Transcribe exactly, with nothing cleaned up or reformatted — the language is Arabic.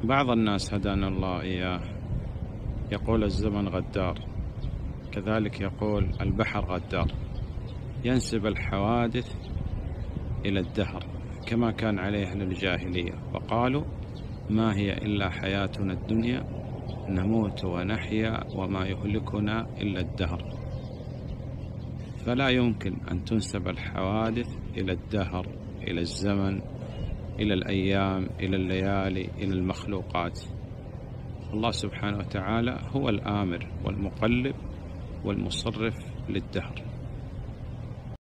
بعض الناس هدانا الله إياه يقول الزمن غدار، كذلك يقول البحر غدار، ينسب الحوادث إلى الدهر كما كان عليه أهل الجاهلية، وقالوا ما هي إلا حياتنا الدنيا نموت ونحيا وما يهلكنا إلا الدهر. فلا يمكن أن تنسب الحوادث إلى الدهر، إلى الزمن، إلى الأيام، إلى الليالي، إلى المخلوقات. الله سبحانه وتعالى هو الآمر والمقلب والمصرف للدهر.